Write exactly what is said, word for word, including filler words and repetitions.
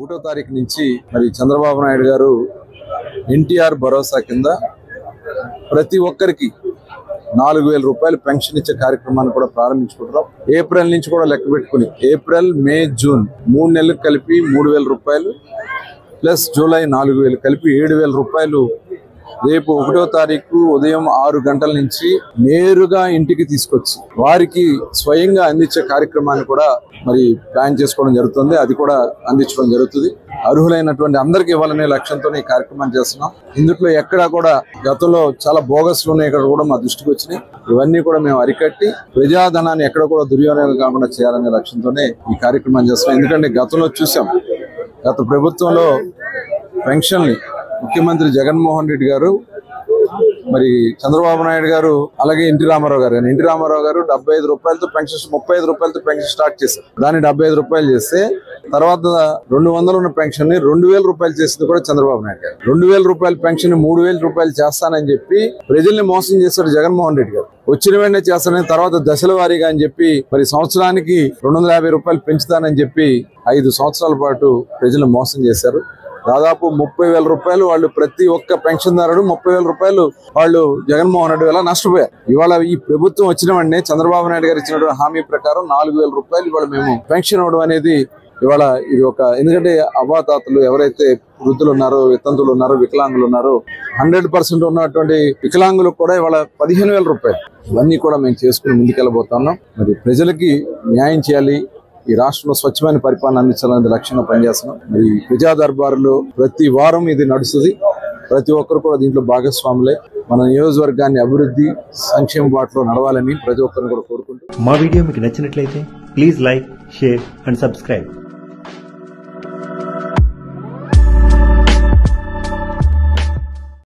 ఒకటో తారీఖు నుంచి మరి చంద్రబాబు నాయుడు గారు ఎన్టీఆర్ భరోసా కింద ప్రతి ఒక్కరికి నాలుగు వేల రూపాయలు పెన్షన్ ఇచ్చే కార్యక్రమాన్ని కూడా ప్రారంభించుకుంటున్నాం. ఏప్రిల్ నుంచి కూడా లెక్క పెట్టుకుని ఏప్రిల్ మే జూన్ మూడు నెలలకు కలిపి మూడు వేల రూపాయలు ప్లస్ జూలై నాలుగు వేలు కలిపి ఏడు వేల రూపాయలు రేపు ఒకటో తారీఖు ఉదయం ఆరు గంటల నుంచి నేరుగా ఇంటికి తీసుకొచ్చి వారికి స్వయంగా అందించే కార్యక్రమాన్ని కూడా మరి ప్లాన్ చేసుకోవడం జరుగుతుంది. అది కూడా అందించడం జరుగుతుంది. అర్హులైనటువంటి అందరికీ ఇవ్వాలనే లక్ష్యంతో ఈ కార్యక్రమం చేస్తున్నాం. ఇందులో ఎక్కడా కూడా గతంలో చాలా బోగస్లు ఉన్నాయి, ఇక్కడ కూడా మా దృష్టికి వచ్చినాయి. ఇవన్నీ కూడా మేము అరికట్టి ప్రజాధనాన్ని ఎక్కడ కూడా దుర్వినియోగం కాకుండా చేయాలనే లక్ష్యంతోనే ఈ కార్యక్రమం చేస్తున్నాం. ఎందుకంటే గతంలో చూసాం, గత ప్రభుత్వంలో పెన్షన్ని ముఖ్యమంత్రి జగన్మోహన్ రెడ్డి గారు మరి చంద్రబాబు నాయుడు గారు అలాగే ఎన్టీ రామారావు గారు ఎన్టీ రామారావు గారు డెబ్బై ఐదు రూపాయలతో పెన్షన్ ముప్పై ఐదు రూపాయలతో పెన్షన్ స్టార్ట్ చేశారు. దాన్ని డెబ్బై ఐదు రూపాయలు చేస్తే తర్వాత రెండు వందలు ఉన్న పెన్షన్ ని రెండు వేల రూపాయలు చేసింది కూడా చంద్రబాబు నాయుడు గారు. రెండు వేల రూపాయల పెన్షన్ మూడు వేల రూపాయలు చేస్తానని చెప్పి ప్రజల్ని మోసం చేశారు జగన్మోహన్ రెడ్డి గారు. వచ్చిన వెంటనే చేస్తానని తర్వాత దశల వారీగా అని చెప్పి మరి సంవత్సరానికి రెండు వందల యాభై రూపాయలు పెంచుతానని చెప్పి ఐదు సంవత్సరాల పాటు ప్రజలు మోసం చేశారు. దాదాపు ముప్పై వేల రూపాయలు వాళ్ళు ప్రతి ఒక్క పెన్షన్దారుడు ముప్పై వేల రూపాయలు వాళ్ళు జగన్మోహన్ రెడ్డి వల్ల నష్టపోయారు. ఇవాళ ఈ ప్రభుత్వం వచ్చిన వెంటనే చంద్రబాబు నాయుడు గారు ఇచ్చినటువంటి హామీ ప్రకారం నాలుగు వేల రూపాయలు ఇవాళ మేము పెన్షన్ ఇవ్వడం అనేది ఇవాళ ఇది ఒక ఎందుకంటే అవ్వాతాతలు ఎవరైతే వృద్ధులు ఉన్నారో, వితంతులు ఉన్నారో, వికలాంగులు ఉన్నారో హండ్రెడ్ పర్సెంట్ ఉన్నటువంటి వికలాంగులకు కూడా ఇవాళ పదిహేను వేల రూపాయలు ఇవన్నీ కూడా మేము చేసుకుని ముందుకెళ్ళబోతున్నాం. మరి ప్రజలకి న్యాయం చేయాలి, ఈ రాష్ట్రంలో స్వచ్ఛమైన పరిపాలన అందించాలనేది లక్ష్యంగా పనిచేస్తున్నాం. మరి ప్రజా దర్బారులో ప్రతి వారం ఇది నడుస్తుంది. ప్రతి ఒక్కరు కూడా దీంట్లో భాగస్వాములే. మన నియోజకవర్గాన్ని అభివృద్ధి సంక్షేమ బాటలో నడవాలని ప్రతి ఒక్కరిని కూడా కోరుకుంటూ మా వీడియో మీకు నచ్చినట్లయితే please like, share and subscribe.